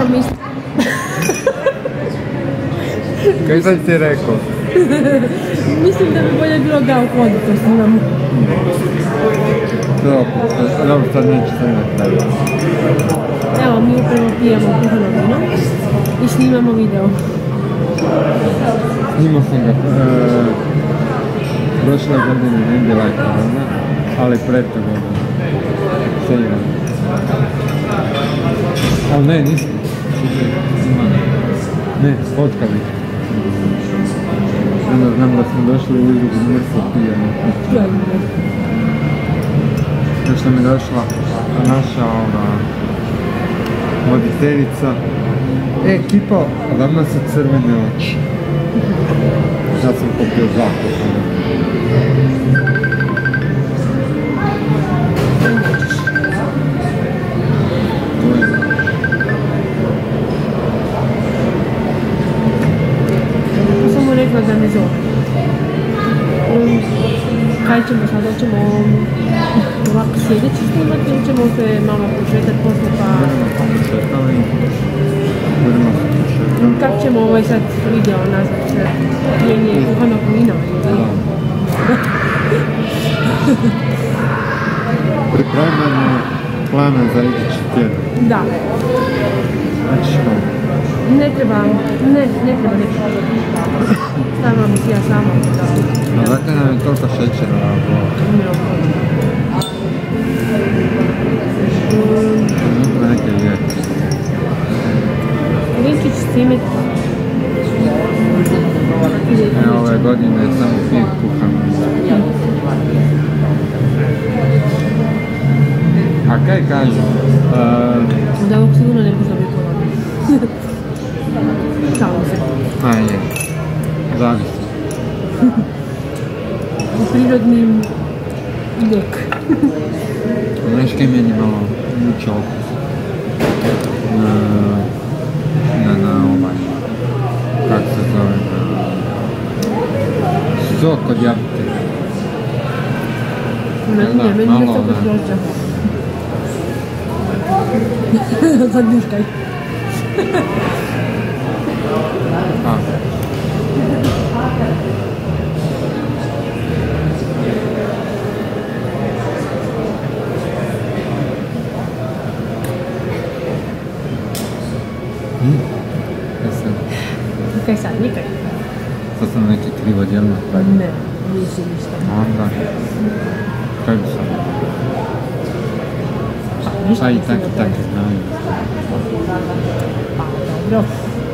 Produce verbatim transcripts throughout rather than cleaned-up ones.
Evo mislim. Kaj sam ti rekao? Mislim da bi bolje bilo da u hodu to snimamo. Dobro, sad neće snimati taj. Evo, mi upravo pijemo kuhano vino i snimamo video. Snimao sam ga prošle godine, ne bila je korona, ali prete godine. Sigurno. Ali ne, nisam. Ne, fotkali. Onda znam da smo došli u izrugu mrtvo pijeno. Još nam je došla naša ova voditeljica. E, ekipa, odavno su crvene oči. Ja sam popio dva. Rekla da me zove. Um, kaj ćemo sad, hoćemo ovako sljedeći snimati ili ćemo se malo početati poslije pa... Kako ćemo ovaj sad video nazvati? Pijenje kuhanog vina? Pripremljanje plana za idući tjedan. Da. Znači što? Ne treba, ne, ne treba nešto. Stavljamo si ja sama. A dakle nam je toliko šećera na ovo? Nutra neke lijeke. Linkić cimet. E, ove godine je samo pije kuhano. A kaj kažem? Da ovog sigurno ne možda biti korona. Šalim se. A je, zavisi. U prirodnim lijek. Znaš kaj meni malo muče okus? Na, na, na ovaj, kako se zove, na sok od jabuke. Ne, ne, meni je sok od grožđa. Sad njuškaj. A. Hmm? Jesam. Kaj sad, nikaj? Sad sam neki krivo djel napravio. Ne, nisi ništa. Onda. Kaj bi sam? Ništa Pa i nisi tak i tak napravio. znaju. Pa, dobro.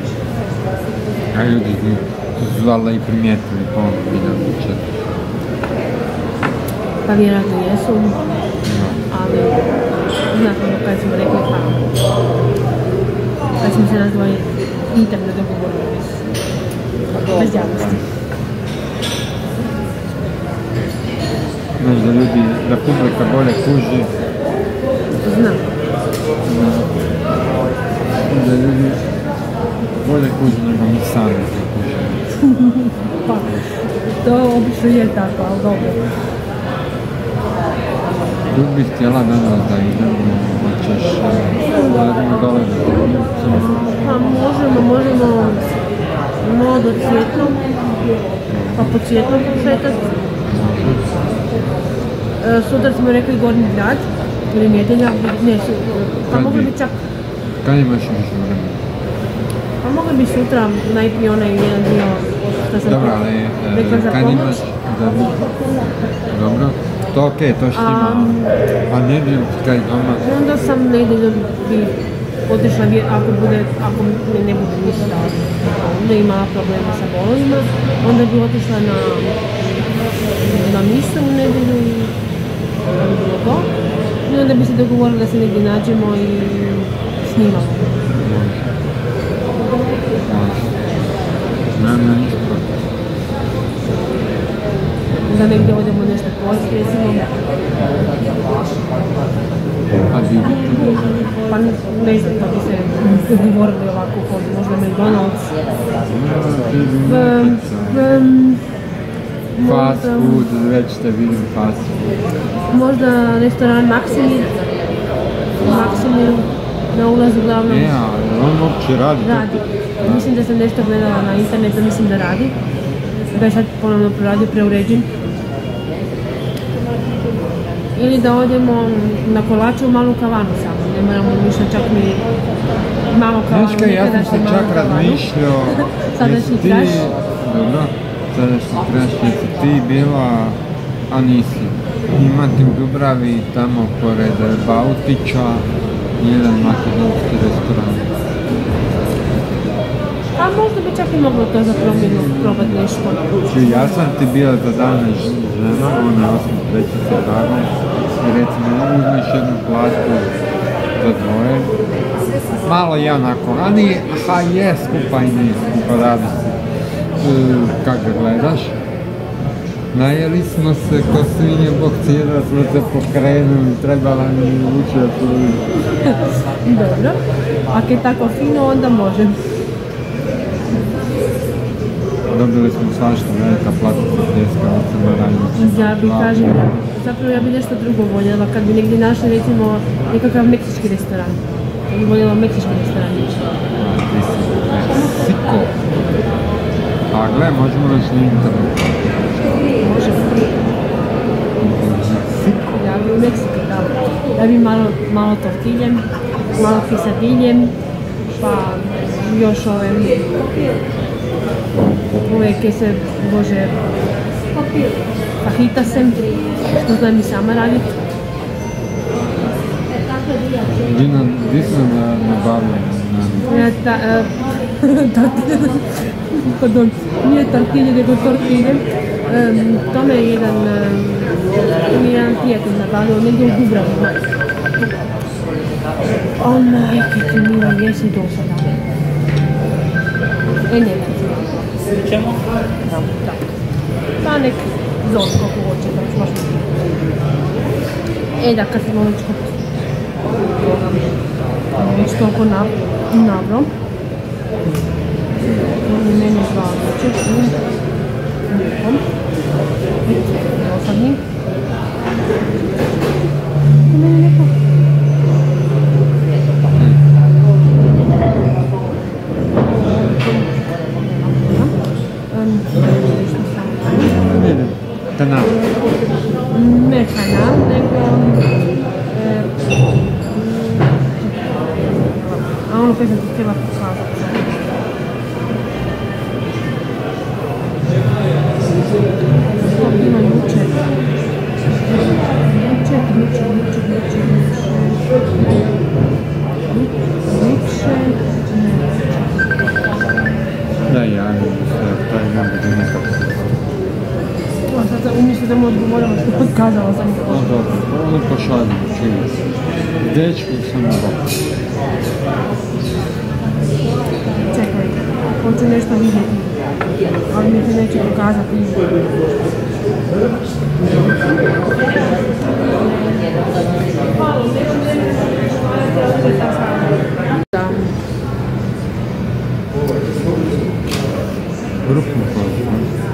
A ljudi su zvala i primijetili po ovom videu četiri. Pa vjerojatno jesu, ali znate ono kada smo rekli pa kada smo se nazvali internet dogovorili bez javnosti. Znaš da ljudi, da publika bolje kuži. Znam. Da ljudi bolje kuži nego mi sami se kužimo. Pa, to obično je tako, ali dobro. Kud bih htjela danas da idemo, hoćeš da idemo dole na tvornicu? Pa možemo, možemo malo do Cvjetnog, pa po Cvjetnom prošetati. E, sutra smo rekli Gornji grad, ili nedjelja, ne, pa mogli bi čak... Kad imaš više vremena? Pa mogli bi sutra najprije onaj jedan dio što sam Dobro, ali rekla za kad pomoć. imaš... Dobro, to okej, to štima. A nedjelju kaj doma? Onda sam nedjelju bi otišla, ako bude, ako ne, ne bude ništa, onda ima problema sa bolovima, onda bi otišla na, na misu u nedjelju i onda bi bilo to. I onda bi se dogovorili da se negdje nađemo i snimamo. Može. Može. Znam na ništa. Da negdje odemo nešto pojesti, recimo. A bi? Pa ne znam, da bi se dogovorili ovako kod možda McDonald's. Um, um, Fast food, već te vidim fast food. Možda restoran Maksimir. Maksimir na ulazu glavnom. Ne, ali on uopće radi? Radi. Mislim da sam nešto gledala na internetu, mislim da radi. Da je sad ponovno proradio, preuređen. Ili da odemo na kolače u malu kavanu samo, ne moramo ništa čak ni malo kavanu. Znaš kaj, ja sam se čak razmišljao, Sadašnji ti, kraš. dobro, sadašnji kraš, jesi ti bila, a nisi, ima ti u Dubravi tamo pored Bautića jedan makedonski restoran. A možda bi čak i moglo to za promjenu probati nešto. Znači, ja sam ti bio za dane žena, ona osam treći sa dragom, i recimo uzmeš jednu platu za dvoje, malo je onako, a nije, aha je skupa i nije skupa, radi se, uh, kak ga gledaš. Najeli smo se ko svinje, bog cijela smo se pokrenuli, trebala mi učiti. Dobro, ako je tako fino, onda može. Dobili smo svašta, velika platica pljeskavica, baranjica. Ja bi kažem, zapravo ja bi nešto drugo voljela, kad bi negdje našli recimo nekakav meksički restoran. Ja bi voljela meksički restoran ići. Ti si Meksiko. A gle, možemo naći na internetu. Može. Meksiko. Ja bi u Meksiko, da. Ja bi malo, malo tortiljem, malo quesadiljem, pa još ove ove kese, bože, fajitasem, što znam i sama raditi. Di nam, di su nam nabavljeni? Ja, ta, e, tortilje, pardon, nije tortilje, nego tortilje. E, to me je jedan, e, jedan prijatelj nabavio, negdje u Dubravi. O majke ti mila, jesi dosada. E, ne, ne. Čemu? Pa nek zove kako hoće, da ću baš E da, kad smo već kod toga, već toliko nabro. Meni dva večer u nekom. Dosadni. Meni neko. Kanal. Ne kanal, nego e, a ono koje sam ti htjela pokazati. To bilo jučer. Jučer, jučer, jučer, jučer, jučer. Jučer, ne. Da, ja ne se, taj ne bude nikako. Sad umjesto da mu odgovorila što podkazala sam to. No dobro, ono pošaljimo, čini se. Dečku sam na bok. Čekaj, hoću nešto vidjeti, ali mi se neće pokazati. Da. Grupno hvala.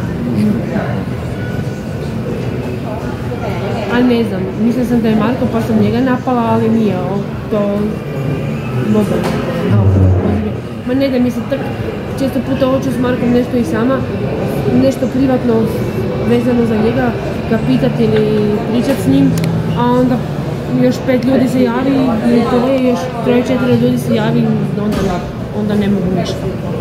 A ne znam, mislila sam da je Marko pa sam njega napala, ali nije, to mogu. Ma ne da mi se tak, često puta hoću s Markom nešto i sama, nešto privatno vezano za njega, ga pitati ili pričat s njim, a onda još pet ljudi se javi ili to je, još troje, četiri ljudi se javi, onda, onda ne mogu ništa.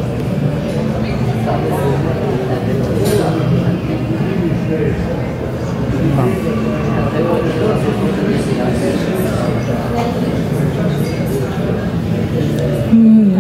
Mm.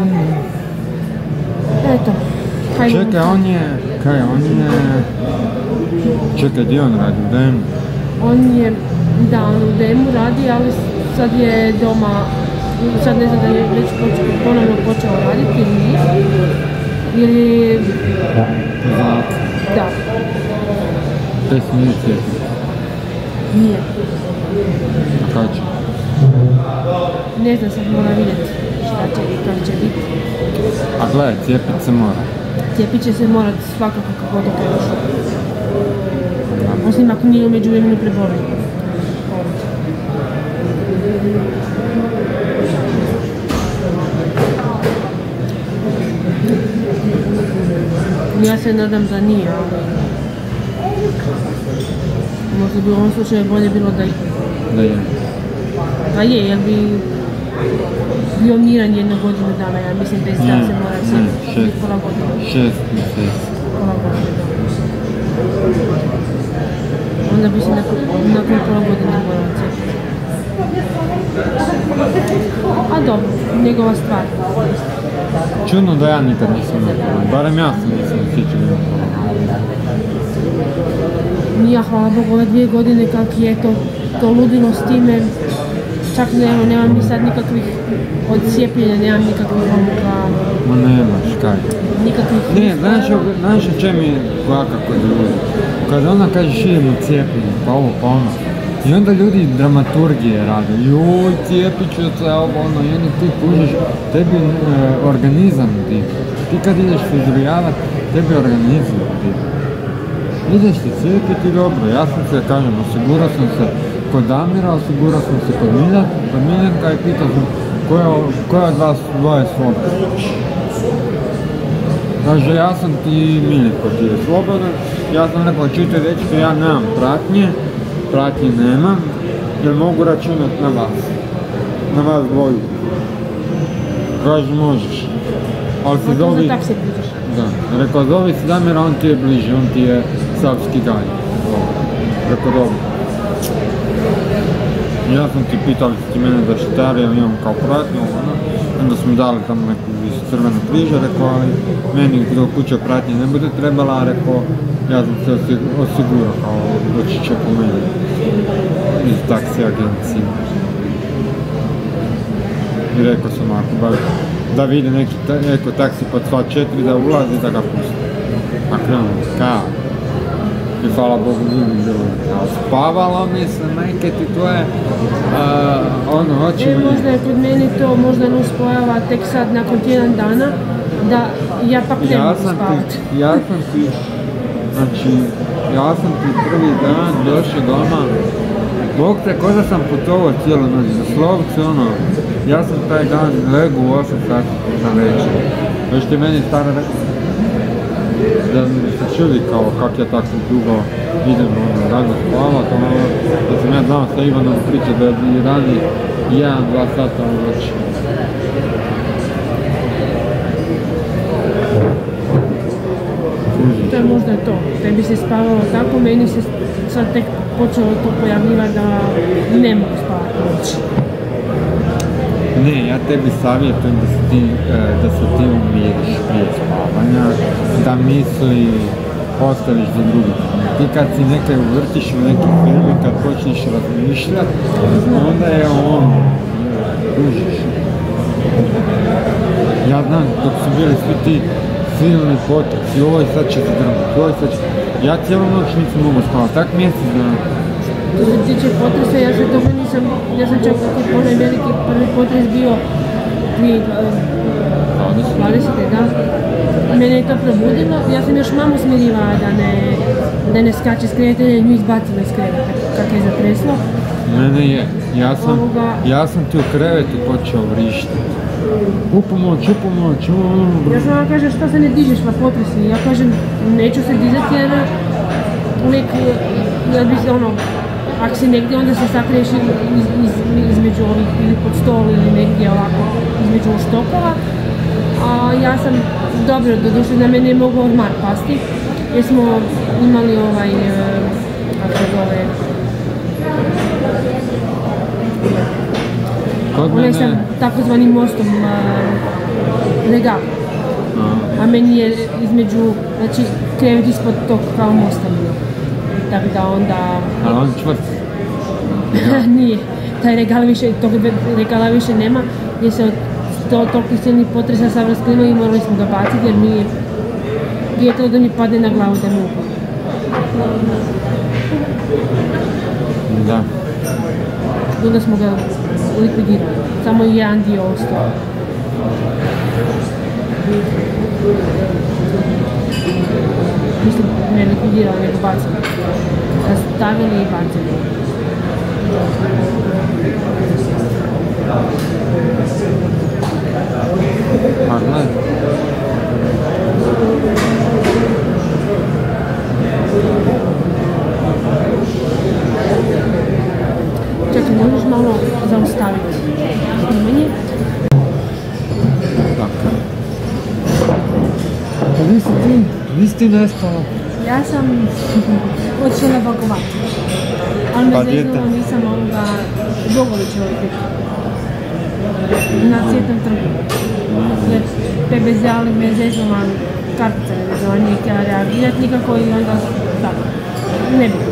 Eto, hajde. Čekaj, on je, kaj, on je, čekaj, gdje on radi, u demu? On je, da, on u demu radi, ali sad je doma, sad ne znam da je već počeo, ponovno počeo raditi ili nije, ili... Za Da. pet minuti. Nije. A kada će? Ne znam, sad mora vidjeti šta će i kako će biti. A gledaj, cijepit se mora. Cijepit će se morat svakako kako god je došlo. Osim ako nije umeđu vremenu prebolio. Ja se nadam da nije, ali možda bi u ovom slučaju bolje bilo da je. Da je. Pa je, jer bi bio miran jednu godinu dana, ja mislim da izda se mora cijepiti pola godine. Šest mjeseci. Pola godine, da. Onda bi se nakon, nakon pola godine morao cijepiti. A dobro, njegova stvar. Čudno da ja nikad nisam napravio, barem ja sam nisam sjećao da Ja, hvala Bogu, ove dvije godine kak je to, to ludilo s time, čak ne, nemam ni sad nikakvih od cijepljenja, nemam nikakvih ovoga... Ma nemaš, kaj? Nikakvih... Ne, znaš, znaš o čem je kvaka kod ljudi? Kada ona kaže širimo cijepljenje, pa ovo, pa ono. I onda ljudi dramaturgije rade, joj, cijepit ću se, ovo, ono, i onda ti kužiš, tebi e, organizam ti. Ti kad ideš se izbrijavati, tebi organizam ti. Ideš se cijepiti, dobro, ja sam se, kažem, osigurao sam se kod Damira, osigurao sam se kod Milja, kod Miljenka i pitao sam koja, koja od vas dvoje slobodno. Kaže, ja sam ti Miljenko, ti je slobodan, ja sam rekao, čujte dečki, ja nemam pratnje, pratnje nemam, jer mogu računati na vas, na vas dvoju. Kaže, možeš, ali se zovi... Za tak se priđeš. Da, rekao, zovi se Damira, on ti je bliži, on ti je Savski Gaj. Rekao, dobro. Ja sam ti pitao li si ti mene zaštitari, ja imam kao pratnju, ono. Onda smo dali tamo neku iz Crvenog križa, rekao, ali meni do kuće pratnje ne bude trebala, rekao, ja sam se osigurao, kao doći će po meni iz taksi agencije. I rekao sam, ako baš da vide neki eko taksi pod sva četiri da ulazi da ga pusti. A krenuo, kao. I hvala Bogu nije mi bilo kao spavalo mi se, majke ti tvoje, uh, ono, hoće mi... Možda je kod meni to možda nuspojava tek sad nakon tjedan dana, da ja pak ne mogu spavati. Ja sam ti, znači, ja sam ti prvi dan došao doma, Bog te, ko da sam putovao cijelu noć, doslovce ono, ja sam taj dan legu u osam sati na večer. Još ti meni stara rekao, da mi se čudi kao kak ja tako dugo idem ono, rano spavat, ono, da sam ja znao sa Ivanom pričati da je radi jedan, dva sata u noći. To je možda to, tebi se spavalo tako, meni se sad tek počelo to pojavljivati da ne mogu spavati noći. Ne, ja tebi savjetujem da se ti, da se ti umiriš prije spavanja, da misli ostaviš za drugi. Ti kad si nekaj uvrtiš u neki film i kad počneš razmišljati, onda je ono, kužiš. Ja znam, dok su bili svi ti silni potresi, ovoj sad će se drmati, ovoj sad će... Ja cijelu noć nisam mogu spavati, tak mjesec dana. Što se tiče potresa, ja se toga nisam, ja sam čak kako onaj veliki prvi potres bio dvije tisuće dvadesete. da. Mene je to probudilo, ja sam još mamu smirivala da ne, da ne skače s kreveta, jer nju izbacila iz kreveta, kak je zatreslo. Mene je, ja sam, ja sam ti u krevetu počeo vrištiti. U pomoć, u pomoć, u pomoć. Ja sam vam kažem, što se ne dižeš na potresi, ja kažem, neću se dizati jer uvijek, jer bi se ono, ako si negdje, onda se sakriješ iz, iz, između ovih, ili pod stol ili negdje ovako, između štokova. A ja sam, dobro, doduše na mene je mogao ormar pasti, jer smo imali ovaj, kako se zove, onaj sam takozvanim mostom legal. A meni je između, znači krevet ispod tog kao mosta bio. Tako da onda... Ali on čvrst? Nije. Taj regal više, tog regala više nema, jer se od to, toliko silnih potresa sam rasklima i morali smo ga baciti jer mi je prijetilo da mi padne na glavu da mu upao. Da. Onda smo ga likvidirali. Samo jedan dio ostao. Mislim, ne likvidirali, nego bacili. Stavili i bacili. Pa gledaj. Nisi ti nestala? Ja sam otišla na bakovat. Ali me Pa zeznulo, dijete? nisam ovoga Bogovićeva biti. Na Cvjetnom trgu. Jer tebe zjali me zeznula kartica, ne znam, nije htjela reagirati nikako i onda tako. Ne bi.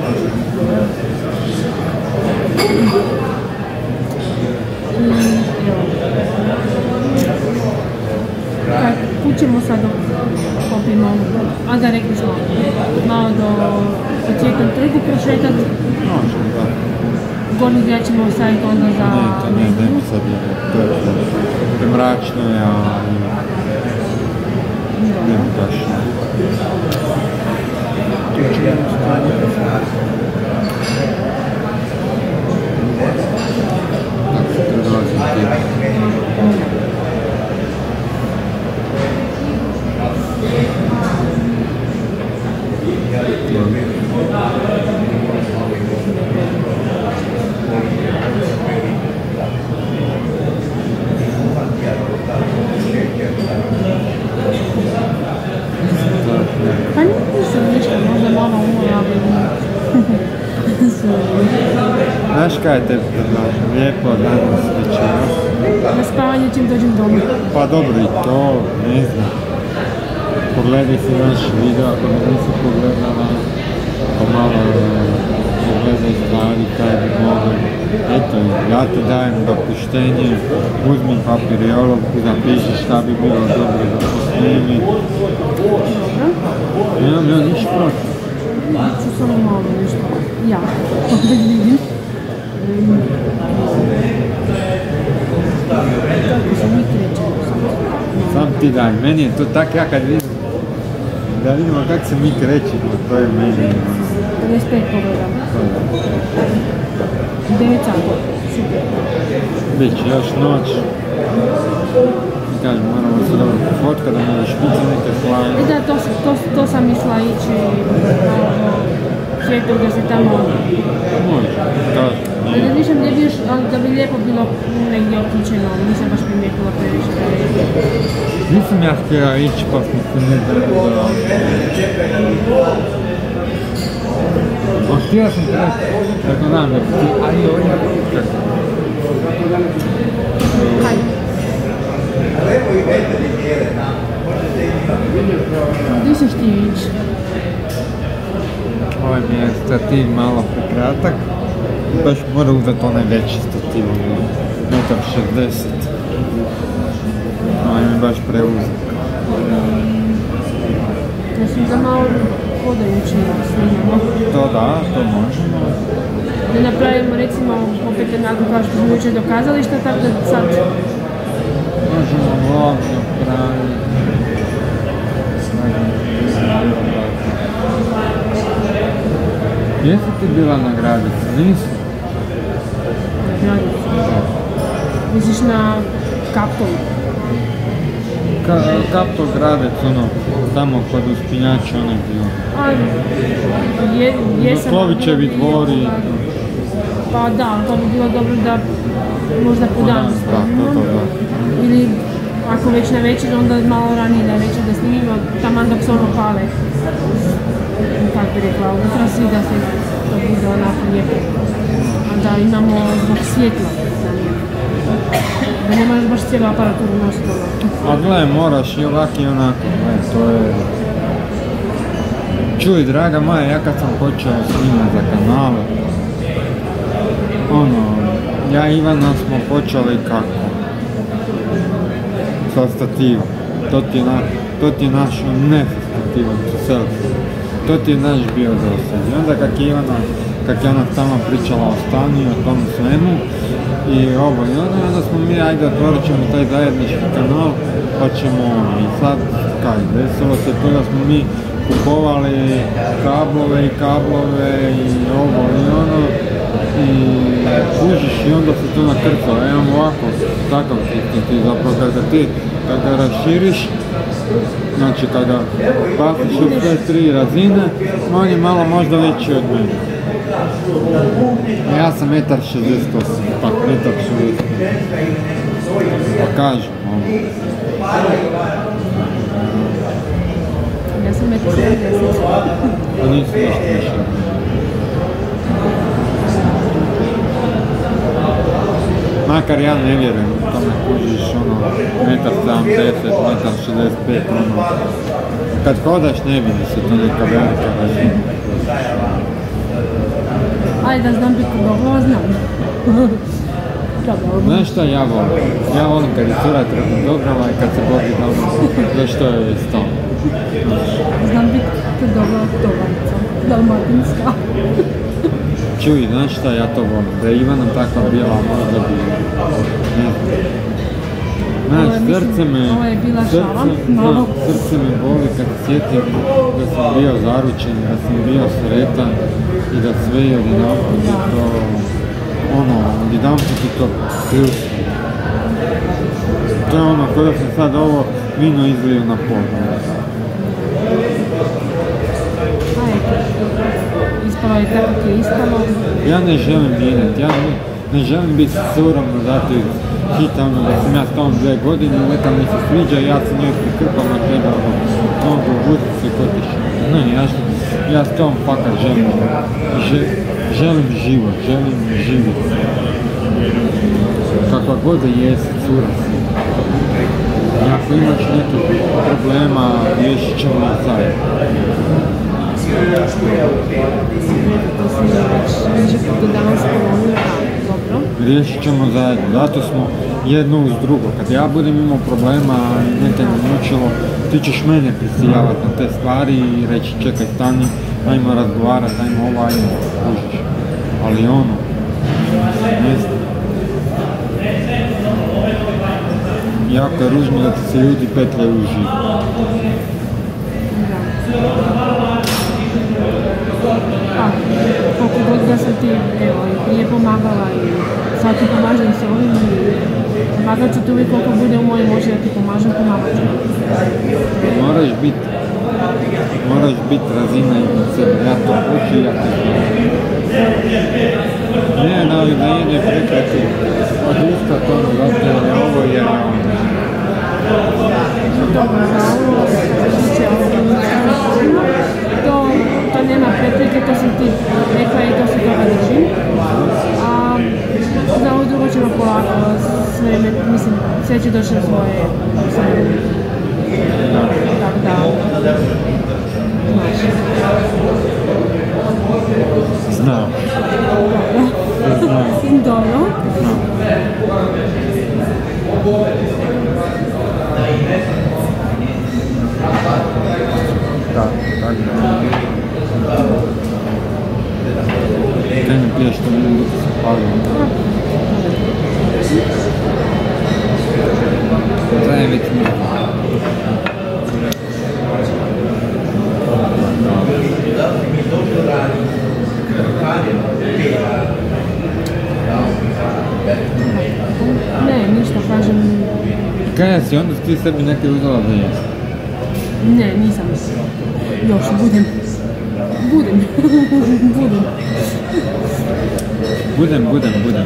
Kad kućemo sad popimo, a da rekli smo, malo do Cvjetnom trgu prošetat. Možemo, da. Gornji grad ćemo ostaviti onda za... Ne, to ne, ne bi sad je, to je to. Mračno je, a... Ne bi baš. Tu ćemo staviti. Tako se predlazi tijek. Pa nisam ništa, možda malo umora, ali... Znaš kaj te predlažem? Lijepo danas večeras. Na spavanje čim dođem doma. Pa dobro i to, ne znam. Pogledaj si naš video, ako me nisi pogledala, pa malo pogledaj stvari kaj bi mogli. Eto, ja ti dajem dopuštenje, uzmi papir i olovku, zapiši šta bi bilo dobro da posnemi. Nemam ja ništa protiv. Ću samo malo nešto. Ja, opet vidim. Kako se mi krećemo sad? Sam ti daj, meni je to tak, ja kad vidim, da vidimo kako se mi krećemo, to je meni. pedeset pet pogledam. devet sati. Super. Biće još noć. I kažem, moramo se dobro pofotkati, da možeš biti neke slave. I da, to, to, to sam mislila ići na svijetu da se tamo... Može, kažem. Ali da nisam ne bi još, ali da bi lijepo bilo negdje okićeno, nisam baš primijetila previše. Nisam ja htjela ići, pa smo se ne dobro. Pa htjela sam treći, tako znam da ti, ali ovo je kako. Hajde. Gdje ćeš ti ići? Ovaj mi je stativ malo prekratak. Baš mora uzeti onaj veći stativ, metar šezdeset. Ovaj mi je baš preuzak. Mislim da malo hodajući snimamo. To da, to možemo. Da napravimo recimo opet onako kao što smo jučer do kazališta, tako da sad... Možemo vlog napraviti. Jesi ti bila na Gradicu? Nisi? Gradicu. Misliš na Kaptolu? Ka, Kaptol Gradec, ono, tamo kod uspinjača, ono je bilo. A, je, jesam... Klovićevi dvori. Pa da, to bi bilo dobro da možda po danu snimimo. Da, to, to, da. Ili ako već na večer, onda malo ranije na večer da snimimo, taman dok se ono pale. Kako bi rekla, unutra svi da se to bude onako lijepo. A da imamo zbog svjetla. Da ne moraš baš cijelu aparaturu nositi ono. A gle, moraš i ovak i onako, gle, to je... Čuj, draga moja, ja kad sam počeo snimati za kanale, ono, ja i Ivana smo počeli kako? Sa stativom. To ti je, na, to ti je naš, ne sa stativom, sa selfie. To ti je naš bio dosad. I onda kak je Ivana, kak je ona stalno pričala o stanu i o tom svemu, i ovo i ono, onda smo mi, ajde, otvorit ćemo taj zajednički kanal, pa ćemo ono, i sad, kaj, desilo se to da smo mi kupovali kablove i kablove i ovo i ono, i kužiš i onda se to nakrcalo, ja imam ovako, takav ti, ti zapravo kada ti, kada raširiš, znači kada pasiš u sve tri razine, on je malo možda veći od mene. Ja sam metar šezdeset osam, pa metar šezdeset osam. Pa kažem, ovo. Ja sam neki sedam mjeseca. Pa nisu ništa više. Makar ja ne vjerujem u tome kužiš ono metar sedamdeset, metar šezdeset pet, ono. Kad hodaš ne vidi se to neka velika razina. Ajde da znam biti dobro, znam. Znaš šta ja volim? Ja volim kad je cura treba dobrava i kad se bodi dobro, zašto je s tom? Znam biti dobro tovarnica, dalmatinska. Čuj, znaš šta ja to volim? Da je Ivana takva bila, možda bi... Ne znam. Znaš, srce me... Ovo je bila srce, šala, no, malo. srce me boli kad se sjetim da sam bio zaručen, da sam bio sretan i da sve je odjedanput je to... Ono, odjedanput je to ključno. To je ono, kada sam sad ovo vino izlio na pol. Ispalo je tako ti je ispalo. Ja ne želim mijenjati, ja ne, ne želim biti surovno zato iz hita, ono da sam ja s tom dve godine, neka mi se sviđa, ja sam njoj prikrpam na tebe, ono, nogu, vuci se kod tiš. Ne, ja, ja s tom fakat želim, že, želim život, želim živjeti. Kakva god da jesi, cura si. I ako imaš nekih problema, riješit ćemo ih zajedno. Riješit ćemo zajedno, zato smo jedno uz drugo. Kad ja budem imao problema i nekaj me mučilo, ti ćeš mene prisiljavati na te stvari i reći čekaj stani, ajmo razgovarati, ajmo ovo, ajmo kužiš. Ali ono, ne znam. Jako je ružno da ti se ljudi petljaju u živ. Pa, koliko god da sam ti, evo, i prije pomagala i sad ti pomažem s ovim i pomagat ću ti uvijek koliko bude u mojoj moći da ti pomažem, pomagat ću. Moraš biti, moraš biti razina iznad sebe, ja to hoću i ja to znam. Ne, da li da ide prekrati odustat ono, zato jer je ovo jer je ono. Dobro, za ovo, će ovo, to, to nema prepreke, to sam ti rekla i to se toga držim. A za ovo drugo ćemo polako, sve, mislim, sve će doći na svoje, svoje, tako da, znaš. Znam. Znam. Dobro. Da, tako da. Kaj ne piješ to vidim da se palio. Traje već mi. Ne, ništa, kažem... Kaj si onda ti sebi neke uzela da jesi? Ne, nisam. Još, budem. Budem. Budem. Budem, budem, budem.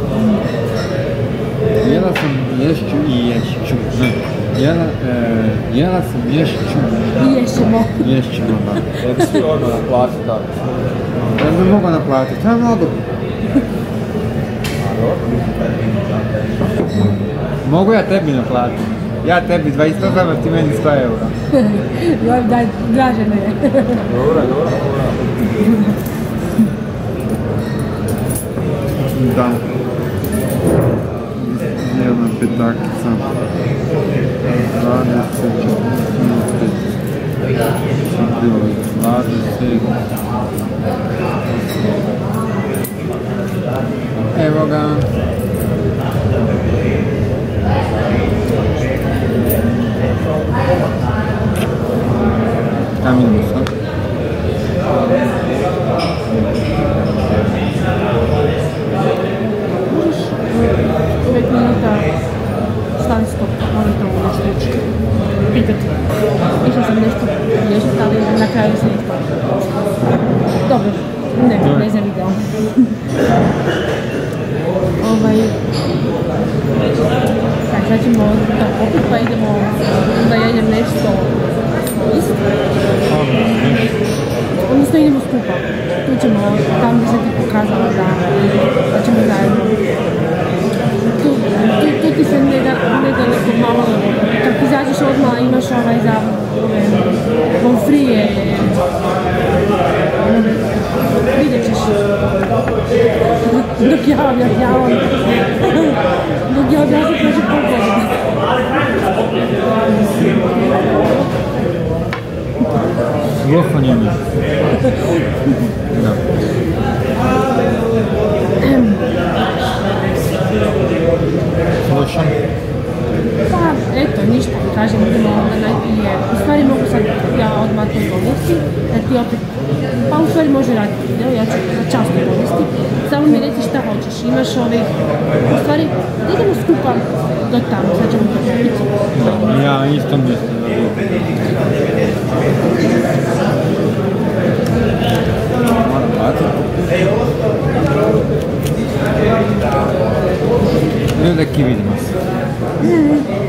Jela sam ješću i ješću. Ne. Jela, e, jela sam ješću. I ješćemo. Ješćemo, da. Ja bi svi odmah naplatiti tako. Ja bi mogao naplatiti, ja mogu. Mogu ja tebi naplatiti. Ja tebi dvadeset osam, a ti meni sto eura. Joj, daj, draže ne. Dobro, dobro, dobro. Da. Jedna petakica. dvadeset, četrnaest, dvadeset. Evo ga. Kaj mi idemo sad? Možeš pet minuta stavi stop, moram to nešto reći. Pitati. Išla sam nešto riješiti, ali na kraju sam ispala. Dobro, ne, ne za video. Ovaj... Kaj, sad ćemo to popit pa idemo da jedem nešto isto. imaš ovaj za ove pomfrije, vidjet ćeš dok ja objašnjavam, dok ja objasnim prođe pol godine. Gluho njemi. Da. Slušam. Pa, eto, ništa, kažem, idemo onda najprije, u stvari mogu sad ja odmah to dovesti, da ti opet, pa u stvari može raditi video, ja ću za čas to dovesti, samo mi reci šta hoćeš, imaš ovih, u stvari, idemo skupa do tamo, sad ćemo to kupiti. Ja isto mislim da bi. Moram baciti. Ljudi, vidimo se.